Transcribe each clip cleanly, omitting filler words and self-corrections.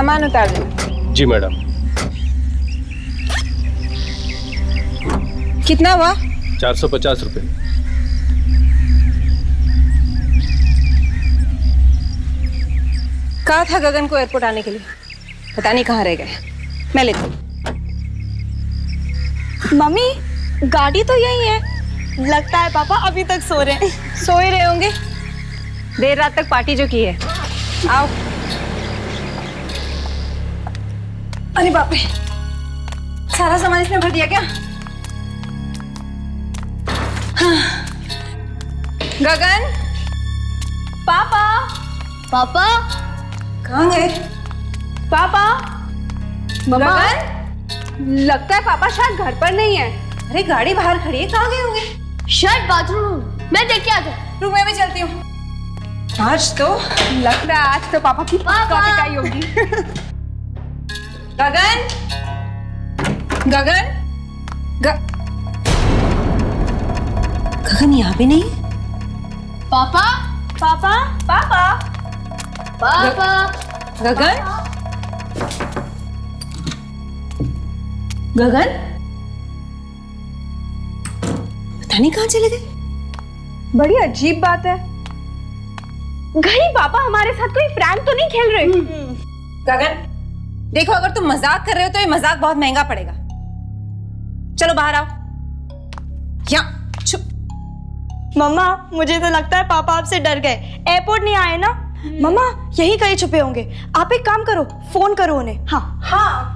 सामान उतार दो। जी मैडम। कितना हुआ? 450 रुपये। कहा था गगन को एयरपोर्ट आने के लिए, पता नहीं कहाँ रह गए। मैं लेती हूँ। मम्मी गाड़ी तो यही है, लगता है पापा अभी तक सो रहे हैं। सो ही रहे होंगे, देर रात तक पार्टी जो की है। आओ। अरे बाप रे, सारा सामान इसने भर दिया क्या? हाँ। गगन, पापा। पापा कहाँ गए? पापा। गगन, लगता है पापा शायद घर पर नहीं है। अरे गाड़ी बाहर खड़ी है, कहाँ गए होंगे? शायद बाथरूम, मैं देख के आता हूँ। रुक, मैं भी चलती हूँ। आज तो लगता है आज तो पापा की पक्का पिटाई होगी। गगन, गगन, गगन यहाँ पे नहीं। पापा पापा पापा, पापा गगन, गगन, पता नहीं कहाँ चले गए। बड़ी अजीब बात है, कहीं पापा हमारे साथ कोई प्रैंक तो नहीं खेल रहे? गगन देखो, अगर तुम मजाक कर रहे हो तो ये मजाक बहुत महंगा पड़ेगा। चलो बाहर आओ। यहाँ चुप। मम्मा मुझे तो लगता है पापा आपसे डर गए, एयरपोर्ट नहीं आए ना। मम्मा यहीं कहीं छुपे होंगे, आप एक काम करो, फोन करो उन्हें। हाँ हाँ।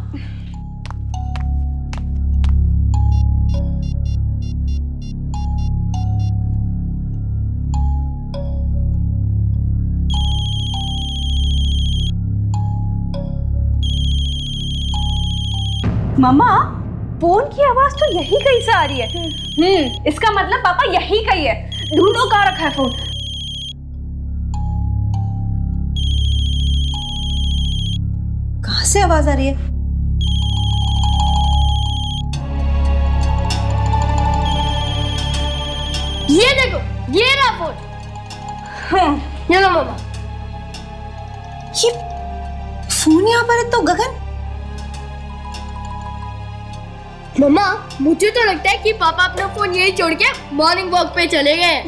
मम्मा फोन की आवाज तो यही कहीं से आ रही है। इसका मतलब पापा यही कहीं है। ढूंढो कहाँ रखा है फोन। कहाँ से आवाज आ रही है? ये देखो, ये रहा फोन। ये लो मम्मा। ये फोन यहाँ पर है तो गगन। मम्मा मुझे तो लगता है कि पापा अपना फोन यही छोड़ के मॉर्निंग वॉक पे चले गए।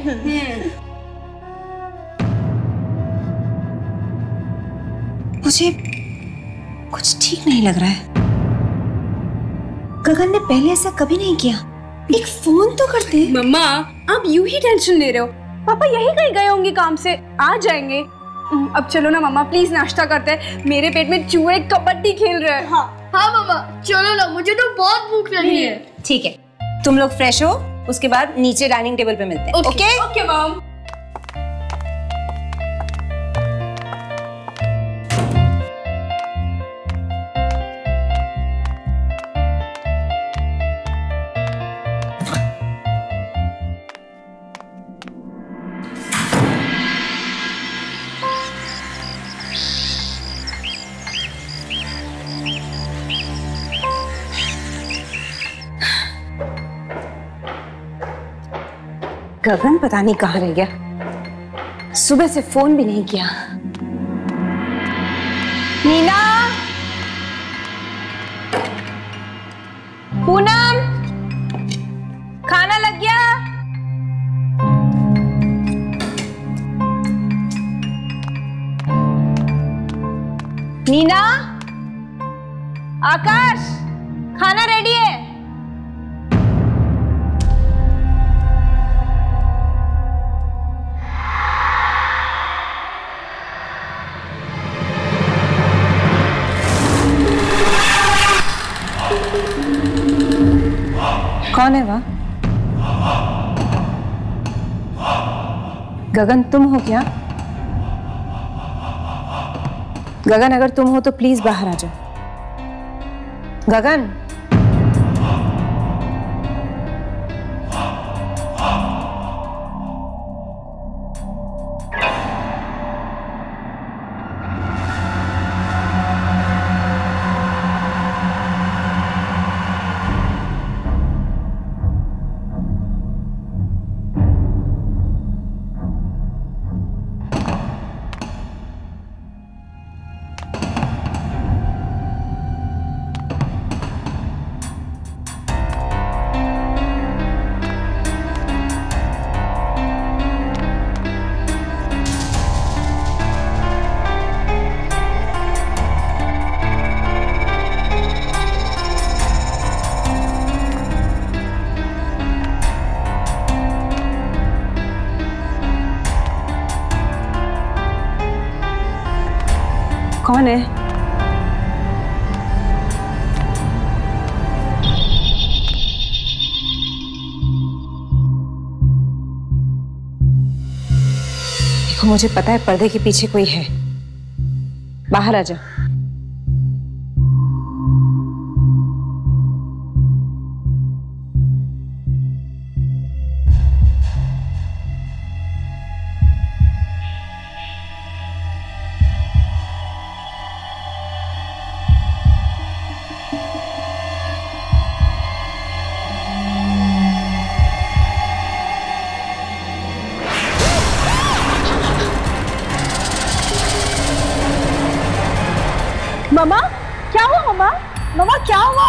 मुझे कुछ ठीक नहीं लग रहा है। गगन ने पहले ऐसा कभी नहीं किया। एक फोन तो करते। मम्मा आप यूं ही टेंशन ले रहे हो, पापा यही कहीं गए होंगे काम से, आ जाएंगे। अब चलो ना मम्मा, प्लीज नाश्ता करते हैं, मेरे पेट में चूहे कबड्डी खेल रहे हैं। हाँ मम्मा चलो ना, मुझे तो बहुत भूख लगी है। ठीक है, तुम लोग फ्रेश हो, उसके बाद नीचे डाइनिंग टेबल पे मिलते हैं। Okay okay mom. गगन पता नहीं कहाँ रह गया, सुबह से फोन भी नहीं किया। नीना, पूनम, खाना लग गया? नीना, आकाश, खाना रेडी है? कौन है वह? गगन तुम हो क्या? गगन अगर तुम हो तो प्लीज बाहर आ जाओ। गगन, कौन है? देखो, मुझे पता है पर्दे के पीछे कोई है। बाहर आ जाओ। मम्मा, क्या हुआ मम्मा? मम्मा क्या हुआ?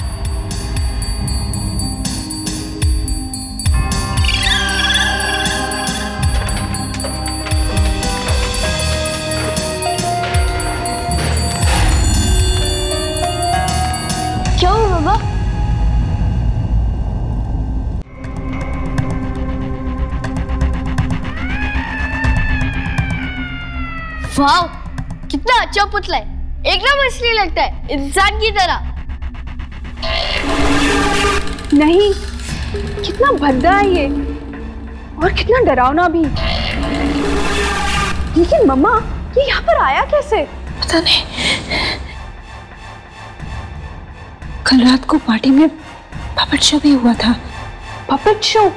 क्या हुआ मम्मा? वाह, कितना अच्छा पुतला है, एकदम असली लगता है, इंसान की तरह। नहीं, कितना भद्दा है ये, और कितना डरावना भी। लेकिन मम्मा, ये यहाँ पर आया कैसे? पता नहीं। कल रात को पार्टी में पपेट शो भी हुआ था। Puppet show?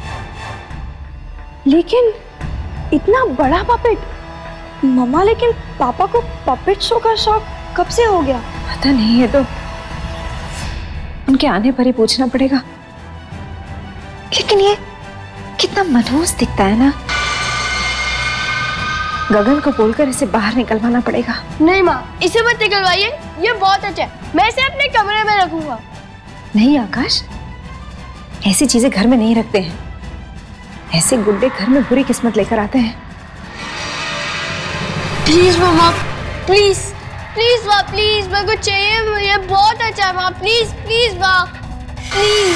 लेकिन इतना बड़ा पपेट? मम्मा, लेकिन पापा को पपेट शो का शौक कब से हो गया? पता नहीं, है तो उनके आने पर ही पूछना पड़ेगा। लेकिन ये कितना मनहूस दिखता है ना। गगन को बोलकर इसे बाहर निकलवाना पड़ेगा। नहीं माँ, इसे मत निकलवाइए, ये बहुत अच्छा है, मैं इसे अपने कमरे में रखूंगा। नहीं आकाश, ऐसी चीजें घर में नहीं रखते हैं। ऐसे गुड्डे घर में बुरी किस्मत लेकर आते हैं। प्लीज मामा, प्लीज प्लीज माँ, प्लीज मेरे को चाहिए, ये बहुत अच्छा है माँ, प्लीज प्लीज माँ, प्लीज।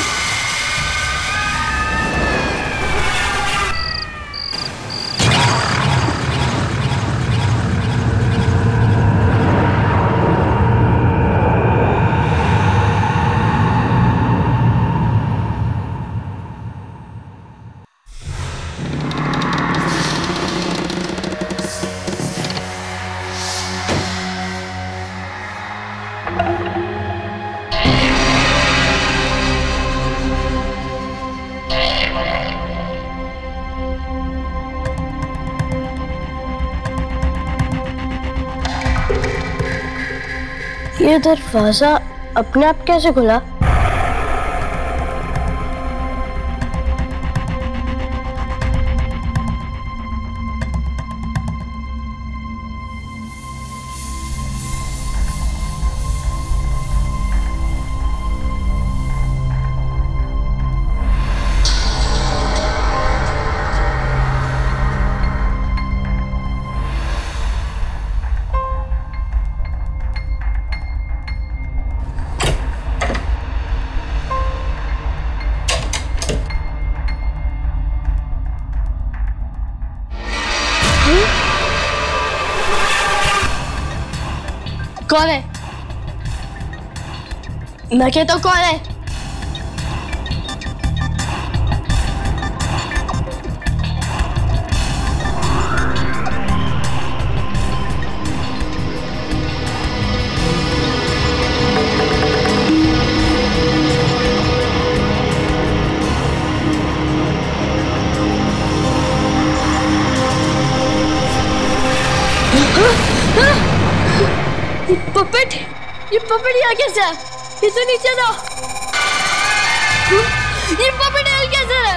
ये दरवाजा अपने आप कैसे खुला? कौन है? मैं कहता हूँ कौन है? ये पपेट यहाँ कैसे है? ये तो नीचे था। ये पपेट यहाँ कैसे है?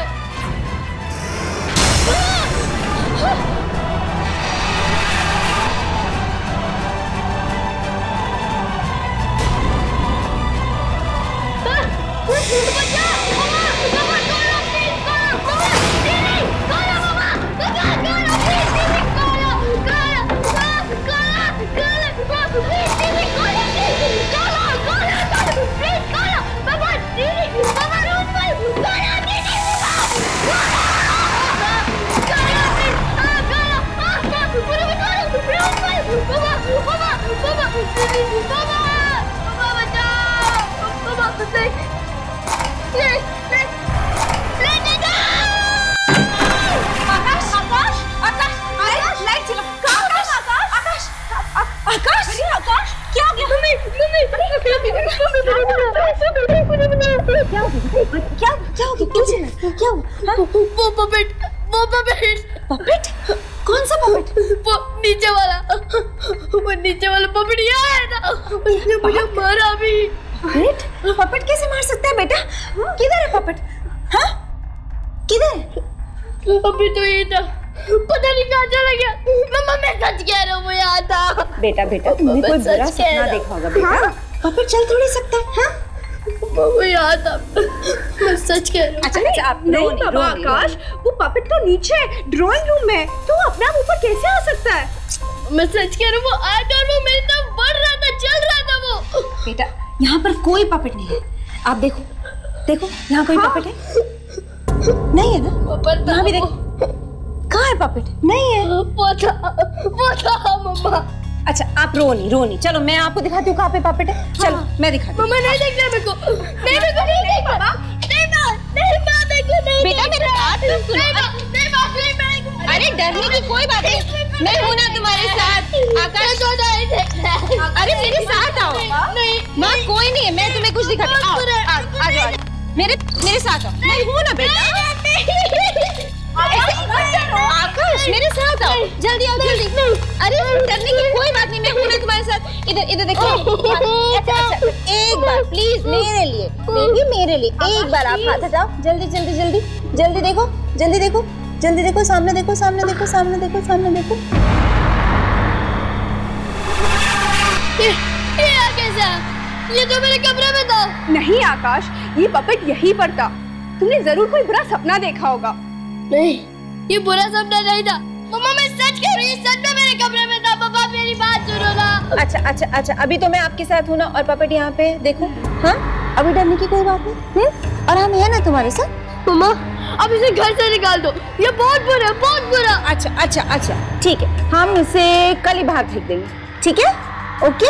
पपेट? कौन सा पपेट? वो नीचे वाला पपेट यहाँ है ना, उसने मुझे मारा भी। पपेट कैसे मार सकता है बेटा? किधर है पपेट? हाँ, किधर है? अभी तो ये था, पता नहीं कहाँ चला गया। मम्मा मैं सच कह रहा हूँ, वो यहाँ था। बेटा तुमने कोई बुरा सपना देखा होगा बेटा। पपेट चल थोड़ी सकता है। हाँ? वो यहाँ था, मैं सच कह रहा हूँ। अच्छा आप नहीं बाबा आकाश, वो पपेट तो नीचे है, ड्राइंग रूम में, तो अपने आप ऊपर कैसे आ सकता है? मैं सच कह रहा हूँ, वो आया था और वो मेरी तरफ बढ़ रहा था, चल रहा था वो। बेटा यहाँ पर कोई पपेट नहीं है, आप देखो यहाँ कोई पपेट है? नहीं है ना? यहाँ भी देखो, कहाँ है पपेट? नहीं है। वो था मम्मा। अच्छा आप रो नहीं, चलो मैं आपको दिखाती हूँ कहाँ पे पपेट है। चलो मैं दिखाती हूँ। मम्मा नहीं देखना मेरे को, नहीं देखो, नहीं बाबा, नहीं देखो, नहीं बेटा मेरे बात नहीं। अरे डरने की कोई बात नहीं, मैं हूँ ना तुम्हारे साथ। आकाश अरे मेरे साथ आओ। नहीं माँ कोई नहीं है, मैं तुम्हें कुछ दिखाती हूँ। आओ मेरे साथ आओ, मैं हूँ ना बेटा। आकाश मेरे साथ आओ, जल्दी आओ जल्दी। अरे डरने की कोई बात नहीं, मैं हूँ ना तुम्हारे साथ। इधर देखो। अच्छा एक बार प्लीज मेरे लिए बेबी, मेरे लिए एक बार आप हाथ हटाओ। जल्दी देखो, सामने देखो। ये कैसा? ये तो मेरे कमरे में था। नहीं आकाश, ये पपेट यहीं पर था। तुमने जरूर कोई बुरा सपना देखा होगा। नहीं, ये बुरा सपना नहीं था। मम्मा मैं सच कह रही हूँ, सच में मेरे कमरे में था। पापा मेरी बात सुनो ना। अच्छा अभी तो मैं आपके साथ हूँ ना, और पपेट यहाँ पे देखो। हाँ अभी डरने की कोई बात नहीं। और हम है ना तुम्हारे साथ। मम्मा अब इसे घर से निकाल दो, ये बहुत बुरा। अच्छा ठीक है, हम इसे कल ही बाहर फेंक देंगे, ठीक है? ओके।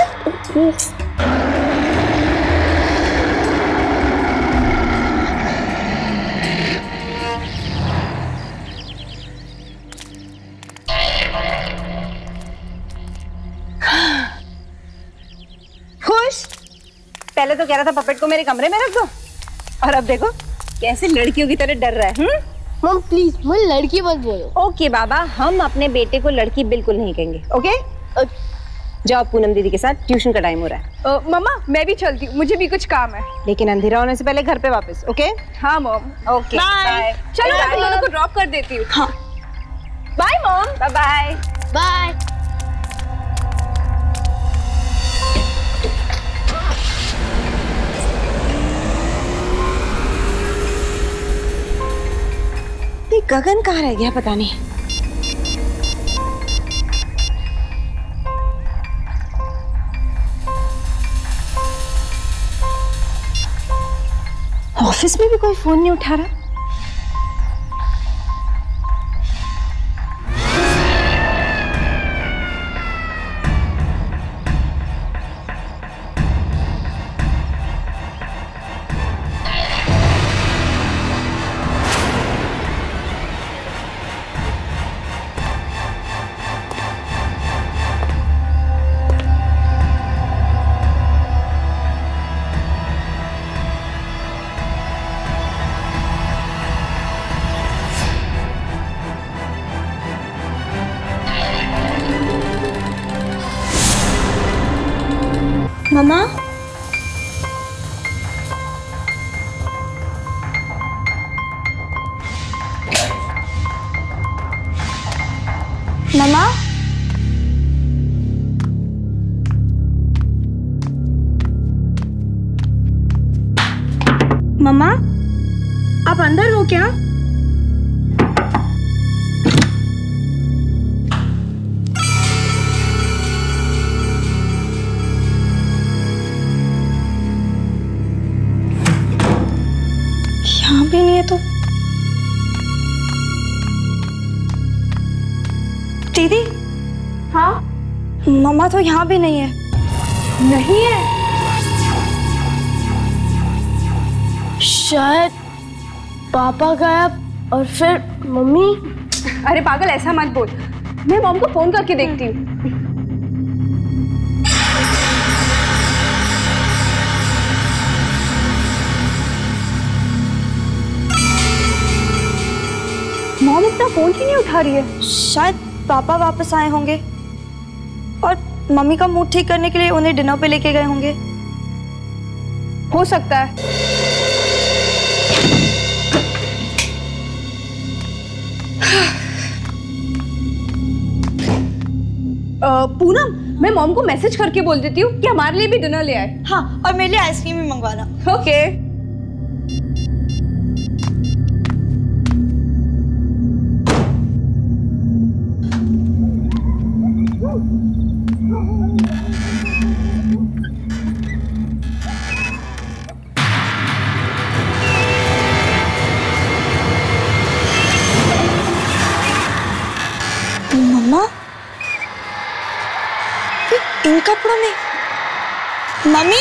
खुश? पहले तो कह रहा था पपेट को मेरे कमरे में रख दो, और अब देखो कैसे लड़कियों की तरह डर रहा है। मम प्लीज मुझे लड़की मत बोलो। ओके बाबा, हम अपने बेटे को लड़की बिल्कुल नहीं कहेंगे। ओके जाओ, पूनम दीदी के साथ ट्यूशन का टाइम हो रहा है। मम्मा मैं भी चलती हूँ, मुझे भी कुछ काम है। लेकिन अंधेरा होने से पहले घर पे वापस। ओके? हाँ मॉम। Okay bye. चलो मैं तुम दोनों को ड्रॉप कर देती हूँ। हाँ बाय मॉम। बाय। ये गगन कहाँ रह गया पता नहीं। ऑफिस में भी कोई फोन नहीं उठा रहा। मम्मा मम्मा मम्मा आप अंदर हो क्या? यहाँ भी नहीं है तो दीदी। हाँ मम्मा तो यहाँ भी नहीं है। नहीं है? शायद पापा गायब और फिर मम्मी। अरे पागल, ऐसा मत बोल। मैं मॉम को फोन करके देखती हूँ। मॉम इतना फोन क्यों नहीं उठा रही है? शायद पापा वापस आए होंगे और मम्मी का मूड ठीक करने के लिए उन्हें डिनर पे लेके गए होंगे। हो सकता है। पूनम, मैं मॉम को मैसेज करके बोल देती हूँ कि हमारे लिए भी डिनर ले आए। हाँ, और मेरे लिए आइसक्रीम भी मंगवाना। ओके। मम्मा, इन कपड़ों में? मम्मी,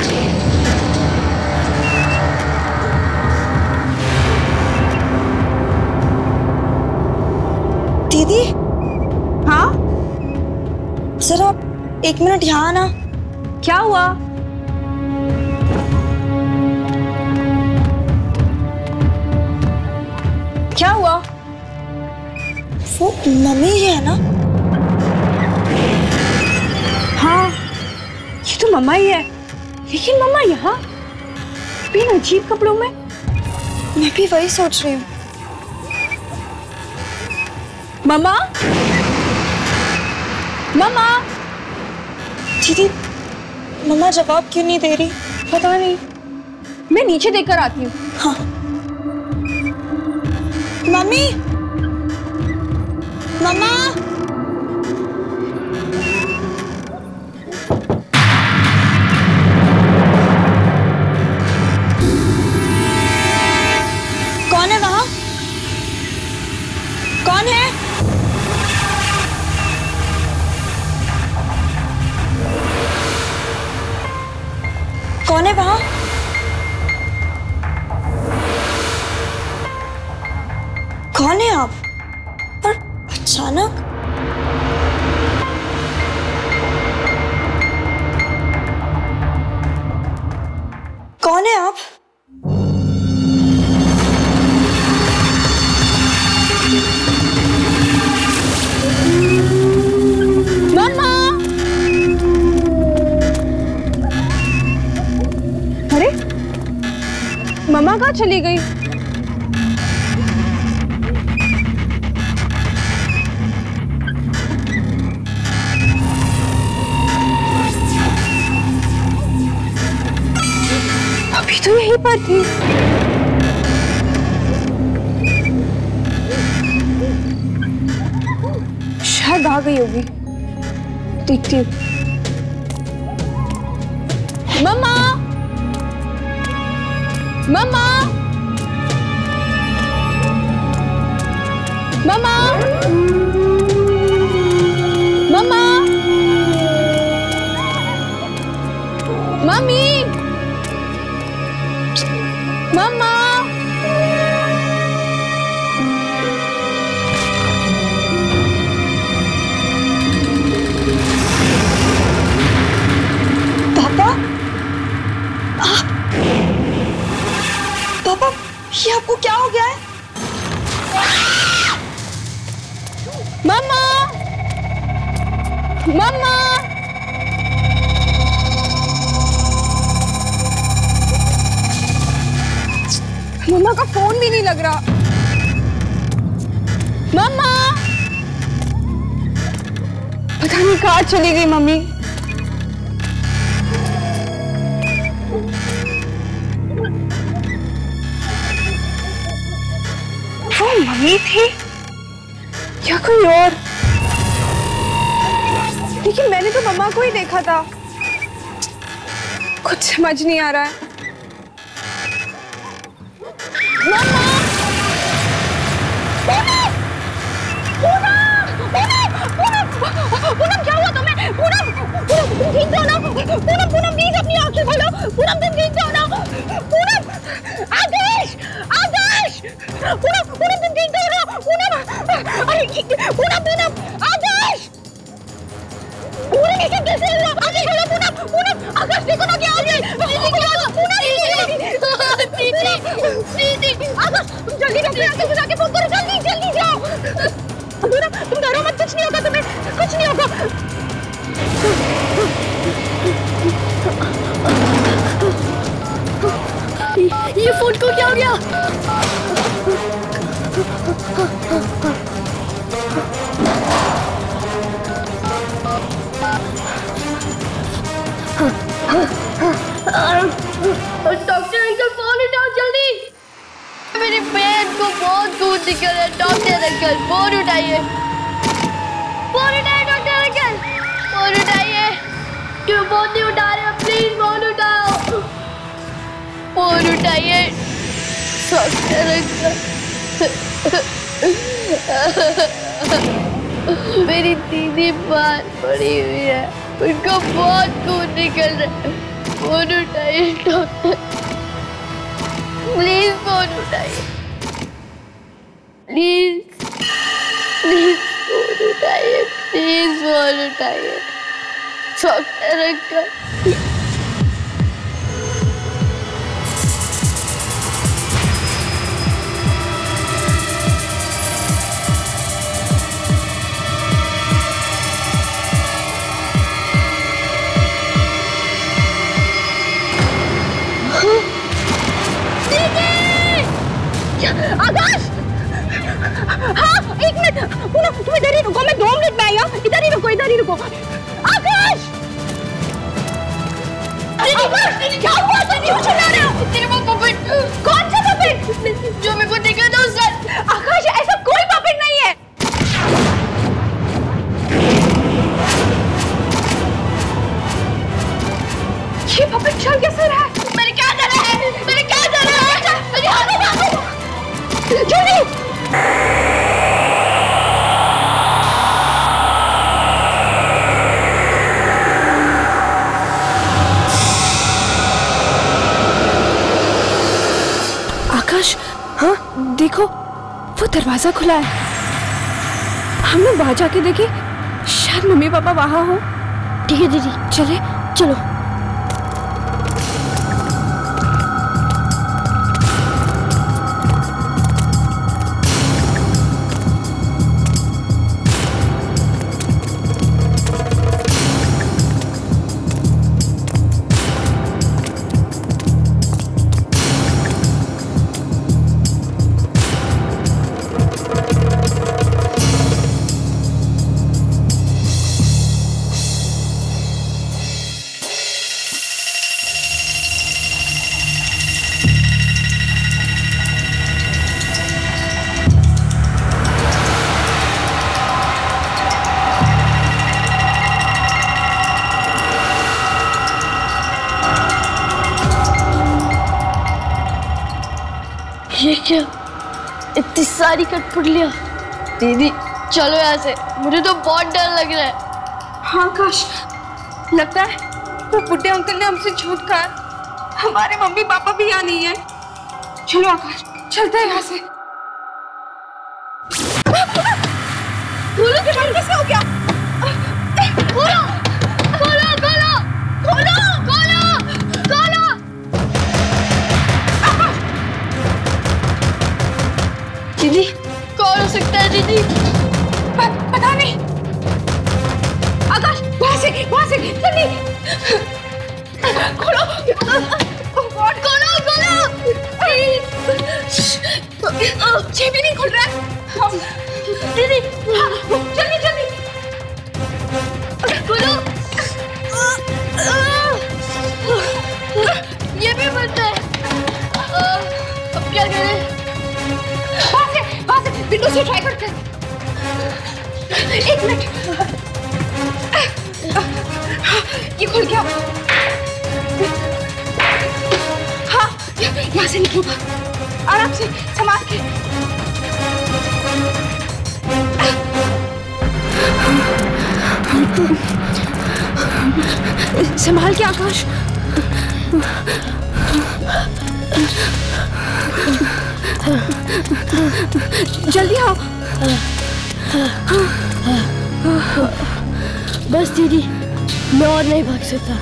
दीदी। हाँ, जरा 1 मिनट यहाँ आना। क्या हुआ? क्या हुआ? वो मम्मी ही है ना? हाँ, ये तो मम्मा ही है। लेकिन मम्मा यहाँ इन अजीब कपड़ों में? मैं भी वही सोच रही हूँ। मम्मा, मम्मा। दीदी, मम्मा जवाब क्यों नहीं दे रही? पता नहीं, मैं नीचे देखकर आती हूँ। हाँ। Mummy, mamma. कौन है वहां? कौन है? कौन है वहां? कौन है आप? और अचानक? कौन है आप? मम्मा! अरे, मम्मा कहाँ चली गई? अभी तो यहीं पर थी। शायद आ गई होगी, देखती हूँ। Mamma, mamma, mamma, mamma, mummy, mamma. Papa? Papa, ये आपको क्या हो गया है? मम्मा, मम्मा। मम्मा का फोन भी नहीं लग रहा। मम्मा, पता नहीं कहाँ चली गई मम्मी। वो मम्मी थी या कोई और? लेकिन मैंने तो मम्मा को ही देखा था। कुछ समझ नहीं आ रहा है। मम्मा! पूनम, क्या हुआ तुम्हें? पूनम, तुम ठीक हो ना? पूनम, प्लीज अपनी आंखें खोलो। पूनम, तुम ठीक हो ना? पूनम, आकाश आकाश पूनम पूनम तुम ठीक तो हो पूनम अरे पूनम पूनम आकाश पूनम ये कैसे हुआ आगे बोलो पूनम पूनम आकाश देखो ना क्या हो गया पूनम आकाश तुम जल्दी डॉक्टर आके बुला के फोन करो जल्दी जल्दी जाओ पूनम तुम डरो मत कुछ नहीं होगा तुम्हें कुछ नहीं होगा ये फोन को क्या हो गया? डॉक्टर अंकल फोन उठाओ जल्दी। मेरे पेट को बहुत खून निकल रहा है। डॉक्टर अंकल फोन उठाइए। फोन उठाइए डॉक्टर अंकल फोन उठाइए। क्यों फोन नहीं उठा रहे हो? प्लीज फोन उठाओ। फोन उठाइए डॉक्टर अंकल। मेरी दीदी बाहर पड़ी हुई है उनको बहुत खून निकल रहा है। फोन उठाइए डॉक्टर प्लीज फोन उठाइए प्लीज प्लीज फोन उठाइए प्लीज फोन उठाइए डॉक्टर अंकल। आकाश हाँ एक मिनट पूनम तुम इधर ही रुको मैं 2 मिनट में आई हूँ इधर ही रुको आकाश क्या हुआ तुम क्यों चिल्ला रहे हो? तेरे वो पपेट कौन सा पपेट जो मेरे को दिखा था उस रात? आकाश ऐसा कोई पपेट नहीं है। ये पपेट चल कैसे रहा है? मैंने क्या करा है मेरे हाथ में जल्दी आकाश हाँ देखो वो दरवाजा खुला है। हम लोग बाहर जाके देखें शायद मम्मी पापा वहां हो। ठीक है दीदी चले चलो। ये क्या इतनी सारी कठपुतलियां? दीदी चलो यहाँ से मुझे तो बहुत डर लग रहा है। हाँ आकाश लगता है वो बुड्ढे अंकल ने हमसे झूठ कहा। हमारे मम्मी पापा भी यहाँ नहीं है। चलो आकाश चलते हैं यहाँ से। बोलो तुम्हारे कैसे हो गया? बोलो बोलो बोलो बोलो बोलो बोलो दीदी कौन हो सकता है दीदी? पता नहीं। आकाश वहाँ से जल्दी खोलो खोलो ये भी नहीं खुल रहा है। दीदी जल्दी खोलो। ये भी बंद है। अब क्या करें? वहाँ से विंडो से ट्राई करते हैं। 1 मिनट ये खुल गया। हाँ यहाँ से निकलूंगा आराम से संभाल के। संभाल के आकाश। जल्दी आओ। बस दीदी, मैं और नहीं भाग सकता।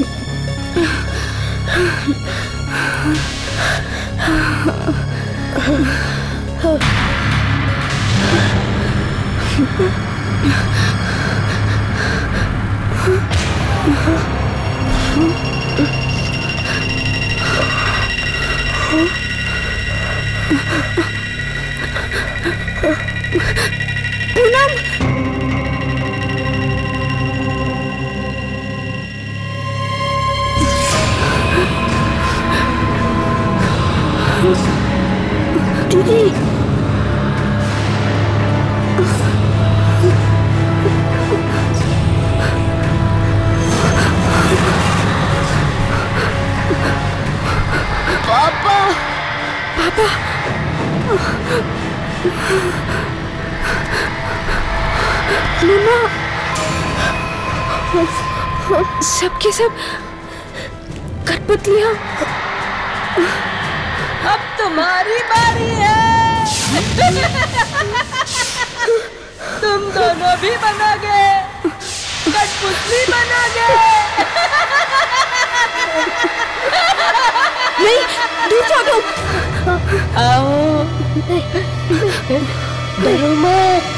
पूनम, दीदी, पापा, पापा, मम्मा, सबके सब कठपुतलियाँ। अब तुम्हारी बारी है। तुम दोनों भी बनोगे, कठपुतली बनोगे। नहीं, दूर जाओ तुम। आओ, डरो मत।